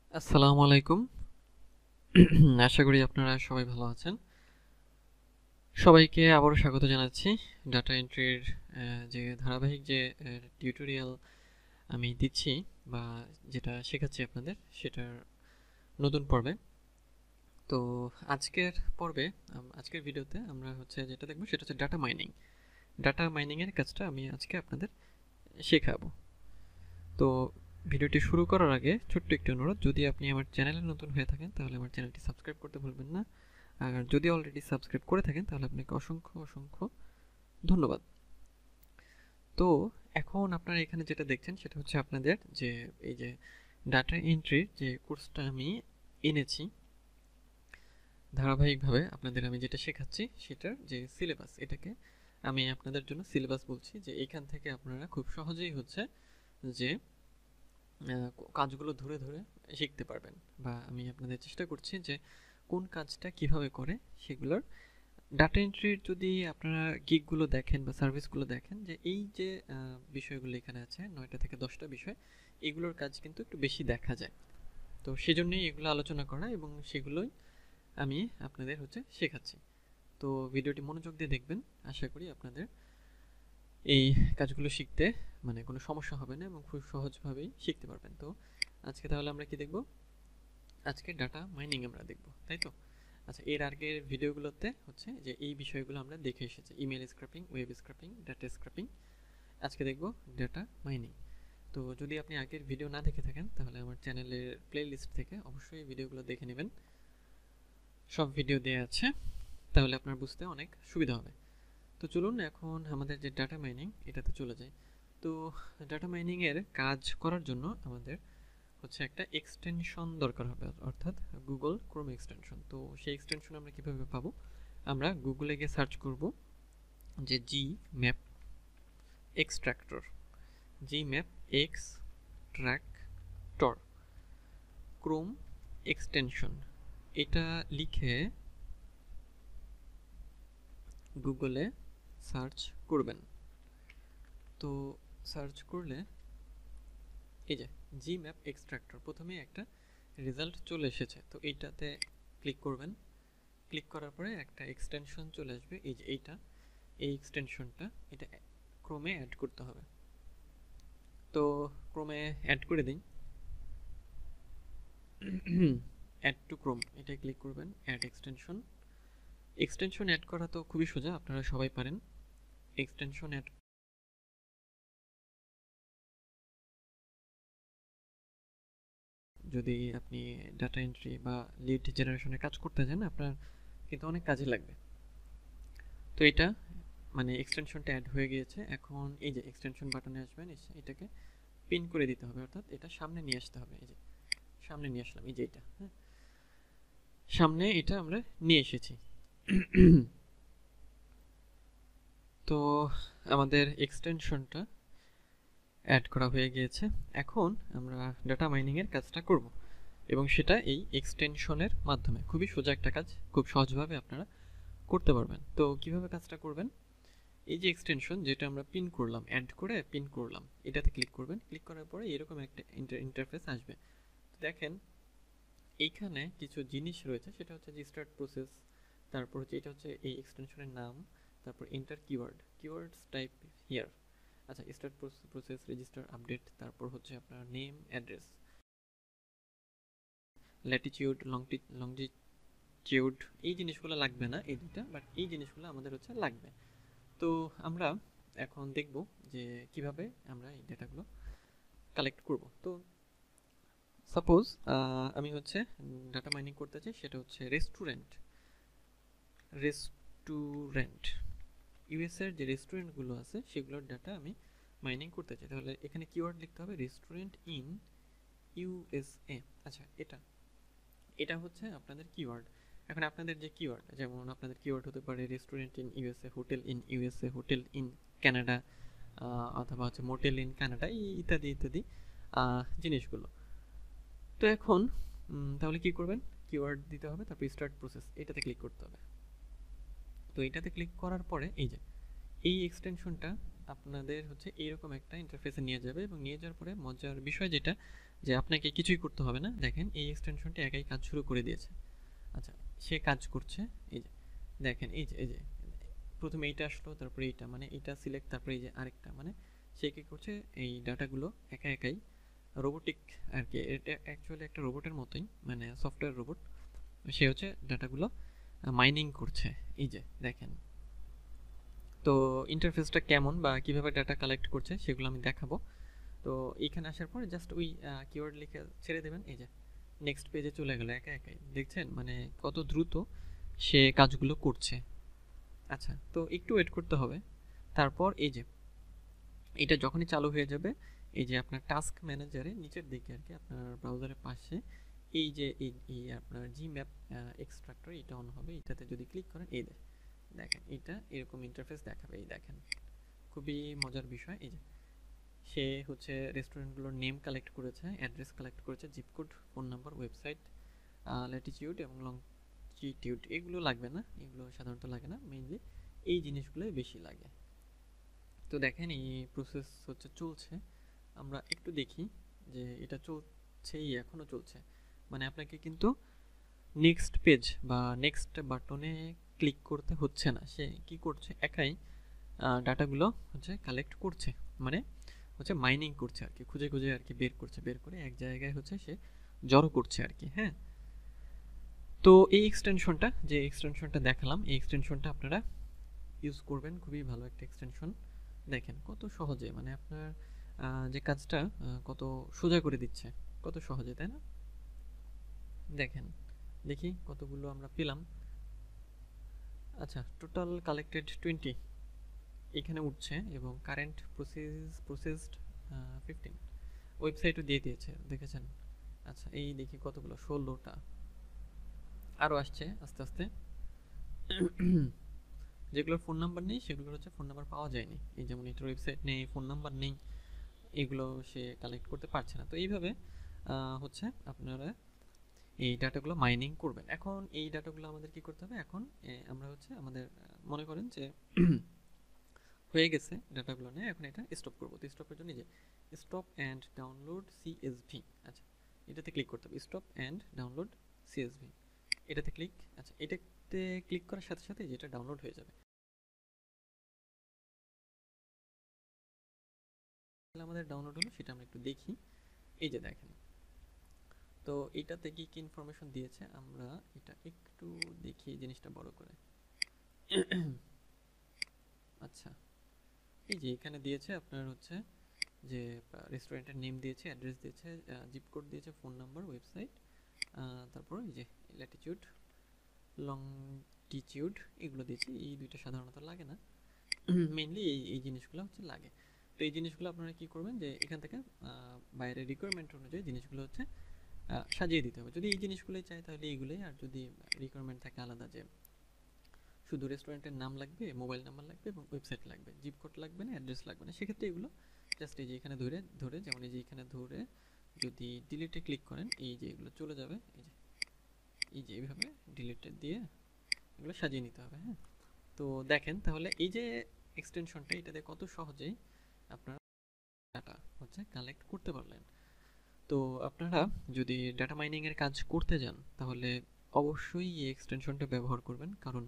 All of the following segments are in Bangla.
আসসালামু আলাইকুম। আশা করি আপনারা সবাই ভালো আছেন। সবাইকে আবারও স্বাগত জানাচ্ছি ডাটা এন্ট্রির যে ধারাবাহিক যে টিউটোরিয়াল আমি দিচ্ছি বা যেটা শেখাচ্ছি আপনাদের সেটার নতুন পর্বে। তো আজকের পর্বে আজকের ভিডিওতে আমরা যেটা দেখব সেটা হচ্ছে ডাটা মাইনিং। ডাটা মাইনিংয়ের কাজটা আমি আজকে আপনাদের শেখাবো। তো ভিডিওটি শুরু করার আগে ছোট্ট একটি অনুরোধ, যদি আপনি আমার চ্যানেলে নতুন হয়ে থাকেন তাহলে আমার চ্যানেলটি সাবস্ক্রাইব করতে ভুলবেন না। আর যদি অলরেডি সাবস্ক্রাইব করে থাকেন তাহলে আপনাকে অসংখ্য অসংখ্য ধন্যবাদ। তো এখন আপনারা এখানে যেটা দেখছেন সেটা হচ্ছে আপনাদের যে এই যে ডাটা এন্ট্রির যে কোর্সটা আমি এনেছি ধারাবাহিকভাবে আপনাদের আমি যেটা শেখাচ্ছি সেটার যে সিলেবাস, এটাকে আমি আপনাদের জন্য সিলেবাস বলছি, যে এইখান থেকে আপনারা খুব সহজেই যে কাজগুলো ধরে ধরে শিখতে পারবেন, বা আমি আপনাদের চেষ্টা করছি যে কোন কাজটা কিভাবে করে সেগুলোর ডাটা এন্ট্রির যদি আপনারা গিগগুলো দেখেন বা সার্ভিসগুলো দেখেন, যে এই যে বিষয়গুলো এখানে আছে 9টা থেকে 10টা বিষয়, এগুলোর কাজ কিন্তু একটু বেশি দেখা যায়। তো সেজন্যই এগুলো আলোচনা করা এবং সেগুলোই আমি আপনাদের শেখাচ্ছি। তো ভিডিওটি মনোযোগ দিয়ে দেখবেন, আশা করি আপনাদের এই কাজগুলো শিখতে মানে কোনো সমস্যা হবে না এবং খুব সহজভাবেই শিখতে পারবেন। তো আজকে তাহলে আমরা কি দেখব? আজকে ডাটা মাইনিং আমরা দেখব, তাই তো? আচ্ছা, এর আগের ভিডিওগুলোতে যে এই বিষয়গুলো আমরা দেখে এসেছি: email scraping, web scraping, data scraping. আজকে দেখব ডাটা মাইনিং। তো যদি আপনি আগের ভিডিও না দেখে থাকেন তাহলে আমার চ্যানেলের প্লে লিস্ট থেকে অবশ্যই ভিডিওগুলো দেখে নেবেন, সব ভিডিও দেওয়া আছে, তাহলে আপনার বুঝতে অনেক সুবিধা হবে। তো চলুন এখন আমাদের যে ডাটা মাইনিং এটাতে চলে যাই। তো ডাটা মাইনিংয়ের কাজ করার জন্য আমাদের একটা এক্সটেনশন দরকার হবে, অর্থাৎ গুগল ক্রোম এক্সটেনশন। তো সেই এক্সটেনশন আমরা কিভাবে পাবো? আমরা গুগলে গিয়ে সার্চ করব যে G map extractor, G map extractor Chrome extension, এটা লিখে গুগলে সার্চ করবেন। তো সার্চ করলে এই যে জি ম্যাপ এক্সট্রাক্টর প্রথমেই একটা রেজাল্ট চলে এসেছে। তো এইটাতে ক্লিক করবেন। ক্লিক করার পরে একটা এক্সটেনশন চলে আসবে, এই যে এই এক্সটেনশনটা এটা ক্রোমে অ্যাড করতে হবে। তো ক্রোমে অ্যাড করে দিই, অ্যাড টু ক্রোম এটা ক্লিক করবেন, অ্যাড এক্সটেনশন। এক্সটেনশন অ্যাড করা তো খুবই সোজা, আপনারা সবাই পারেন। এক্সটেনশন অ্যাড যদি আপনি ডাটা এন্ট্রি বা লিড জেনারেশনের কাজ করতে চান, আপনার কিন্তু অনেক কাজে লাগবে। তো এটা মানে এক্সটেনশনটা অ্যাড হয়ে গিয়েছে। এখন এই যে এক্সটেনশন বাটনে আসবেন, এটাকে পিন করে দিতে হবে, অর্থাৎ এটা সামনে নিয়ে আসতে হবে। এই যে সামনে নিয়ে আসলাম, এই যে এটা, হ্যাঁ, সামনে এটা আমরা নিয়ে এসেছি। তো আমাদের এক্সটেনশনটা অ্যাড করা হয়ে গিয়েছে। এখন আমরা ডাটা মাইনিংয়ের কাজটা করব, এবং সেটা এই এক্সটেনশনের মাধ্যমে। খুবই সোজা একটা কাজ, খুব সহজভাবে আপনারা করতে পারবেন। তো কিভাবে কাজটা করবেন? এই যে এক্সটেনশন যেটা আমরা পিন করলাম, অ্যাড করে পিন করলাম, এটাতে ক্লিক করবেন। ক্লিক করার পরে এরকম একটা ইন্টারফেস আসবে। দেখেন এইখানে কিছু জিনিস রয়েছে, সেটা যে স্টার্ট প্রসেস, তারপর এটা এই এক্সটেনশনের নাম, তারপর এন্টার কিওয়ার্ডস টাইপ হিয়ার। আচ্ছা, স্টার্ট প্রসেস, রেজিস্টার, আপডেট, তারপর আপনার নেম, অ্যাড্রেস, ল্যাটিটিউড, লংজিটিউড, এই জিনিসগুলো লাগবে না এই দুইটা, বাট এই জিনিসগুলো আমাদের লাগবে। তো আমরা এখন দেখব যে কিভাবে আমরা এই ডেটাগুলো কালেক্ট করব। তো সাপোজ আমি ডাটা মাইনিং করতে চাই, সেটা রেস্টুরেন্ট ইউএসএর যে রেস্টুরেন্টগুলো আছে সেগুলোর ডাটা আমি মাইনিং করতে চাই। তাহলে এখানে কিওয়ার্ড লিখতে হবে রেস্টুরেন্ট ইন ইউএসএ। আচ্ছা, এটা এটা আপনাদের কিওয়ার্ড। এখন আপনাদের যে কিওয়ার্ড, যেমন আপনাদের কিওয়ার্ড হতে পারে restaurant in USA, hotel in USA, hotel in Canada, অথবা মোটেল ইন কানাডা, ইত্যাদি ইত্যাদি জিনিসগুলো। তো এখন তাহলে কি করবেন? কিওয়ার্ড দিতে হবে, তারপর স্টার্ট প্রসেস এটাতে ক্লিক করতে হবে। তো এটাতে ক্লিক করার পরে এই যে এই এক্সটেনশনটা আপনাদের এইরকম একটা ইন্টারফেসে নিয়ে যাবে, এবং নিয়ে যাওয়ার পরে মজার বিষয় যেটা, যে আপনাকে কিছুই করতে হবে না। দেখেন এই এক্সটেনশনটি একাই কাজ শুরু করে দিয়েছে। আচ্ছা, সে কাজ করছে। এই যে দেখেন, এই যে প্রথমে এইটা আসলো, তারপরে এইটা, মানে এইটা সিলেক্ট, তারপরে এই যে আরেকটা, মানে সে কি করছে, এই ডাটাগুলো একা একাই রোবোটিক আর কি, এটা অ্যাকচুয়ালি একটা রোবটের মতোই, মানে সফটওয়্যার রোবট। সে হচ্ছে ডাটাগুলো মাইনিং করছে। এই যে দেখেন, তো ইন্টারফেসটা কেমন বা কিভাবে ডাটা কালেক্ট করছে সেগুলো আমি দেখাবো। তো এইখানে আসার পরে জাস্ট ওই কিওয়ার্ড লিখে ছেড়ে দেবেন। এই যে নেক্সট পেজে চলে গেল একা একাই। দেখছেন মানে কত দ্রুত সে কাজগুলো করছে। আচ্ছা, তো একটু ওয়েট করতে হবে। তারপর এই যে এটা যখনই চালু হয়ে যাবে, এই যে আপনার টাস্ক ম্যানেজারে নিচের দিকে আর কি, আপনার ব্রাউজারের পাশে এই যে এই আপনার জি ম্যাপ এক্সট্রাক্টর, এটা অন হবে। এটাতে যদি ক্লিক করেন, এই দেখেন এটা এরকম ইন্টারফেস দেখাবে। এই দেখেন, খুবই মজার বিষয়। এই যে সে হচ্ছে রেস্টুরেন্টগুলোর নেম কালেক্ট করেছে, অ্যাড্রেস কালেক্ট করেছে, zip code, phone number, website, latitude এবং লংজিটিউড। এগুলো লাগবে না, এগুলো সাধারণত লাগে না, মেইনলি এই জিনিসগুলোই বেশি লাগে। তো দেখেন এই প্রসেস হচ্ছে চলছে। আমরা একটু দেখি যে এটা চলছেই, এখনও চলছে। মানে আপনাকে কিন্তু নেক্সট পেজ বা নেক্সট বাটনে ক্লিক করতে হচ্ছে না, সে কি করছে একাই ডাটাগুলো হচ্ছে কালেক্ট করছে, মানে হচ্ছে মাইনিং করছে আর কি, খুঁজে খুঁজে আর কি বের করছে, বের করে এক জায়গায় হচ্ছে সে জড়ো করছে আর কি। হ্যাঁ, তো এই এক্সটেনশনটা, যে এক্সটেনশনটা দেখালাম, এই এক্সটেনশনটা আপনারা ইউজ করবেন, খুবই ভালো একটা এক্সটেনশন। দেখেন কত সহজে, মানে আপনার যে কাজটা কত সোজা করে দিচ্ছে, কত সহজে, তাই না? দেখেন, দেখি কতগুলো আমরা পেলাম। আচ্ছা, টোটাল কালেক্টেড 20 এখানে উঠছে, এবং কারেন্ট প্রসেসড 15। ওয়েবসাইটও দিয়ে দিয়েছে, দেখেছেন? আচ্ছা, এই দেখি কতগুলো, 16টা। আরও আসছে আস্তে আস্তে। যেগুলোর ফোন নাম্বার নেই সেগুলোর হচ্ছে ফোন নাম্বার পাওয়া যায়নি, এই যেমন এটার ওয়েবসাইট নেই, ফোন নাম্বার নেই, এগুলো সে কালেক্ট করতে পারছে না। তো এইভাবে হচ্ছে আপনারা এই ডাটাগুলো মাইনিং করবেন। এখন এই ডাটাগুলো আমাদের কি করতে হবে, এখন আমরা হচ্ছে আমাদের মনে করেন যে হয়ে গেছে ডাটাগুলো নিয়ে, এখন এটা স্টপ করবো। তো স্টপের জন্য যে স্টপ অ্যান্ড ডাউনলোড সিএসভি, আচ্ছা এটাতে ক্লিক করতে হবে, স্টপ অ্যান্ড ডাউনলোড সিএসভি, এটাতে ক্লিক। আচ্ছা, এটাতে ক্লিক করার সাথে সাথে যেটা ডাউনলোড হয়ে যাবে। তাহলে আমাদের ডাউনলোড হলো, সেটা আমরা একটু দেখি। এই যে দেখেন, তো এটাতে কি কি ইনফরমেশন দিয়েছে আমরা এটা একটু দেখি, জিনিসটা বড় করে। আচ্ছা, এই যে এখানে দিয়েছে আপনার হচ্ছে যে রেস্টুরেন্টের নেম দিয়েছে, অ্যাড্রেস দিয়েছে, জিপ কোড দিয়েছে, ফোন নাম্বার, ওয়েবসাইট, তারপর এই যে ল্যাটিটিউড, লংটিটিউড, এগুলো দিয়েছে। এই দুইটা সাধারণত লাগে না, মেইনলি এই জিনিসগুলো হচ্ছে লাগে। তো এই জিনিসগুলো আপনারা কি করবেন, যে এখান থেকে বাইরের রিকোয়ারমেন্ট অনুযায়ী জিনিসগুলো হচ্ছে সাজিয়ে দিতে হবে। যদি এই জিনিসগুলোই চাই তাহলে এইগুলোই, আর যদি রিকোয়ারমেন্ট থাকে আলাদা, যে শুধু রেস্টুরেন্টের নাম লাগবে, মোবাইল নাম্বার লাগবে এবং ওয়েবসাইট লাগবে, জিপ কোড লাগবে না, অ্যাড্রেস লাগবে না, সেক্ষেত্রে এগুলো জাস্ট এই যে এখানে ধরে ধরে, যেমন এই যে এখানে ধরে যদি ডিলিটে ক্লিক করেন, এই যে এগুলো চলে যাবে। এই যে এইভাবে ডিলিটে দিয়ে এগুলো সাজিয়ে নিতে হবে। হ্যাঁ, তো দেখেন তাহলে এই যে এক্সটেনশনটা, এটাতে কত সহজেই আপনারা ডাটা হচ্ছে কালেক্ট করতে পারলেন। তো আপনারা যদি ডাটা মাইনিং এর কাজ করতে যান তাহলে অবশ্যই এই এক্সটেনশনটা ব্যবহার করবেন, কারণ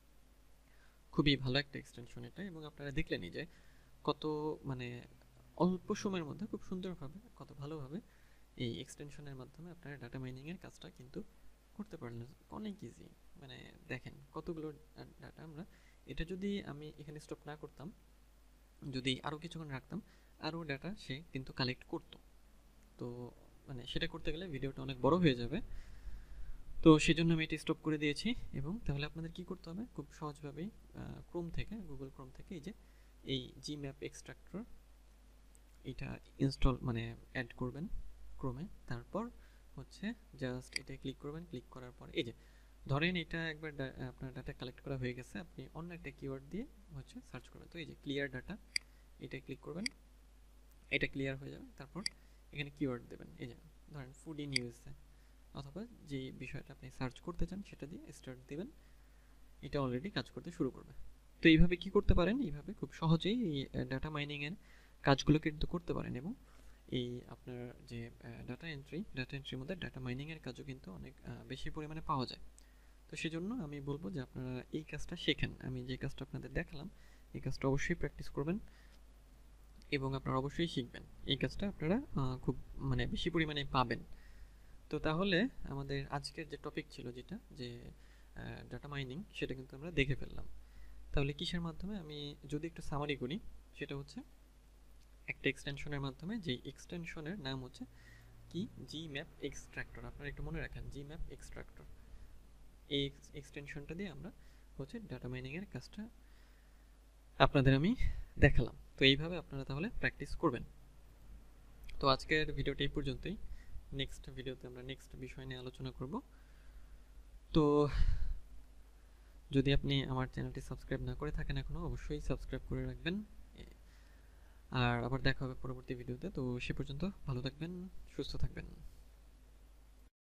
খুবই ভালো একটা এক্সটেনশন এটা। এবং আপনারা দেখলেনই যে কত মানে অল্প সময়ের মধ্যে খুব সুন্দরভাবে, কত ভালোভাবে এই এক্সটেনশনের মাধ্যমে আপনারা ডাটা মাইনিং এর কাজটা কিন্তু করতে পারলেন, অনেক ইজি। মানে দেখেন কতগুলো ডাটা আমরা, এটা যদি আমি এখানে স্টপ না করতাম, যদি আরও কিছুক্ষণ রাখতাম, আরও ডাটা সে কিন্তু কালেক্ট করতো। তো মানে সেটা করতে গেলে ভিডিওটা অনেক বড় হয়ে যাবে, তো সেজন্য আমি এটা স্টপ করে দিয়েছি। এবং তাহলে আপনাদের কি করতে হবে, খুব সহজভাবেই ক্রোম থেকে, গুগল ক্রোম থেকে এই যে এই জি ম্যাপ এক্সট্রাক্টর, এটা ইনস্টল মানে অ্যাড করবেন ক্রোমে। তারপর হচ্ছে জাস্ট এটা ক্লিক করবেন, ক্লিক করার পর এই যে ধরেন এটা একবার আপনার ডাটা কালেক্ট করা হয়ে গেছে, আপনি অন্য একটা কিওয়ার্ড দিয়ে হচ্ছে সার্চ করবেন। তো এই যে ক্লিয়ার ডাটা, এটা ক্লিক করবেন, এটা ক্লিয়ার হয়ে যাবে। তারপর এখানে কিওয়ার্ড দেবেন, এই যে ধরেন ফুড ইন ইউএসএ, অথবা যে বিষয়টা আপনি সার্চ করতে চান সেটা দিয়ে স্টার্ট দিবেন, এটা অলরেডি কাজ করতে শুরু করবে। তো এইভাবে কি করতে পারেন, এইভাবে খুব সহজেই এই ডাটা মাইনিং এর কাজগুলো কিন্তু করতে পারেন। এবং এই আপনার যে ডাটা এন্ট্রির মধ্যে ডাটা মাইনিংয়ের কাজও কিন্তু অনেক বেশি পরিমাণে পাওয়া যায়। তো সেজন্য আমি বলবো যে আপনারা এই কাজটা শেখেন। আমি যে কাজটা আপনাদের দেখালাম এই কাজটা অবশ্যই প্র্যাকটিস করবেন এবং আপনারা অবশ্যই শিখবেন। এই কাজটা আপনারা খুব মানে বেশি পরিমাণে পাবেন। তো তাহলে আমাদের আজকের যে টপিক ছিল যেটা যে ডাটা মাইনিং, সেটা কিন্তু আমরা দেখে ফেললাম। তাহলে কিসের মাধ্যমে, আমি যদি একটু সামারি করি, সেটা হচ্ছে একটা এক্সটেনশনের মাধ্যমে, যেই এক্সটেনশনের নাম হচ্ছে কি জি ম্যাপ এক্সট্রাক্টর। আপনারা একটু মনে রাখেন জি ম্যাপ এক্সট্রাক্টর। এই এক্সটেনশনটা দিয়ে আমরা হচ্ছে ডাটা মাইনিংয়ের কাজটা আপনাদের আমি দেখালাম। তো এইভাবে আপনারা তাহলে প্র্যাকটিস করবেন। তো আজকের ভিডিওটা এই পর্যন্তই। নেক্সট ভিডিওতে আমরা নেক্সট বিষয় নিয়ে আলোচনা করব। তো যদি আপনি আমার চ্যানেলটি সাবস্ক্রাইব না করে থাকেন এখনও, অবশ্যই সাবস্ক্রাইব করে রাখবেন। আর আবার দেখা হবে পরবর্তী ভিডিওতে। তো সে পর্যন্ত ভালো থাকবেন, সুস্থ থাকবেন।